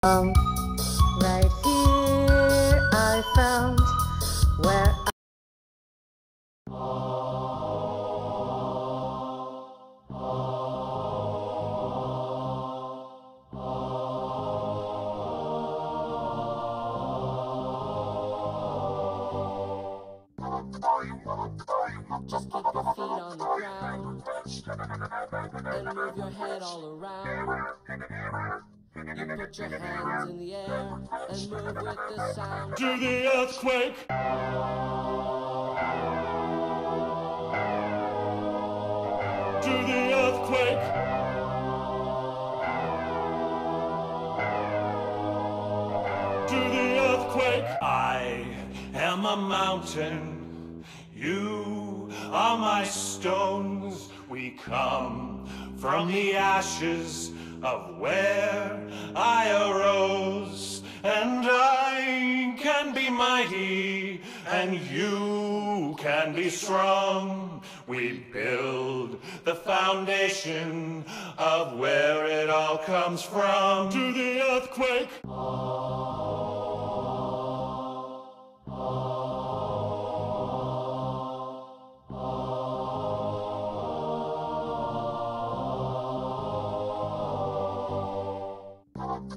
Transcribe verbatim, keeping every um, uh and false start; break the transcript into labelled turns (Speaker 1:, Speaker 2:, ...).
Speaker 1: Um, right here I found where I
Speaker 2: Just keep your feet on the ground and move your head all around. You put your hands in the air and move with the sound.
Speaker 3: To the earthquake! To the earthquake! To the earthquake! I am a mountain, you are my stones. We come from the ashes of where I arose, and I can be mighty, and you can be strong. We build the foundation of where it all comes from. To the earthquake!